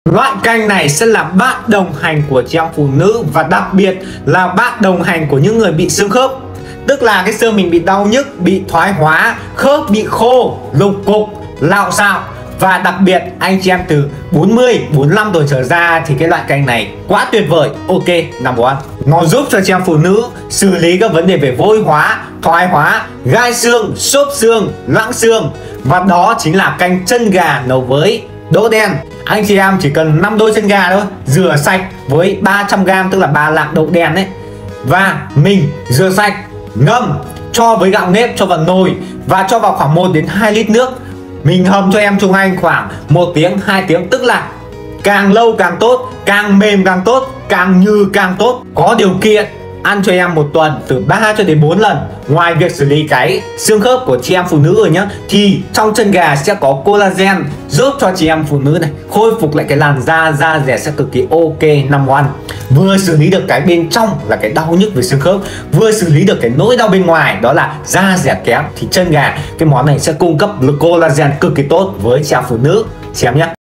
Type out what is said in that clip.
Loại canh này sẽ là bạn đồng hành của chị em phụ nữ và đặc biệt là bạn đồng hành của những người bị xương khớp. Tức là cái xương mình bị đau nhức, bị thoái hóa, khớp bị khô, lục cục, lạo xạo. Và đặc biệt anh chị em từ 40, 45 tuổi trở ra thì cái loại canh này quá tuyệt vời. Ok, number one. Nó giúp cho chị em phụ nữ xử lý các vấn đề về vôi hóa, thoái hóa, gai xương, xốp xương, loãng xương. Và đó chính là canh chân gà nấu với đỗ đen. Anh chị em chỉ cần 5 đôi chân gà thôi, rửa sạch với 300g, tức là 3 lạng đậu đen đấy. Và mình rửa sạch, ngâm, cho với gạo nếp, cho vào nồi và cho vào khoảng 1 đến 2 lít nước. Mình hầm cho em Trung Anh khoảng 1 tiếng, 2 tiếng, tức là càng lâu càng tốt, càng mềm càng tốt, càng nhừ càng tốt. Có điều kiện ăn cho em 1 tuần từ 3 cho đến 4 lần. Ngoài việc xử lý cái xương khớp của chị em phụ nữ rồi nhá, thì trong chân gà sẽ có collagen giúp cho chị em phụ nữ này khôi phục lại cái làn da, da dẻ sẽ cực kỳ ok. Number one, vừa xử lý được cái bên trong là cái đau nhức về xương khớp, vừa xử lý được cái nỗi đau bên ngoài đó là da dẻ kém, thì chân gà cái món này sẽ cung cấp collagen cực kỳ tốt với chị em phụ nữ chị em nhé.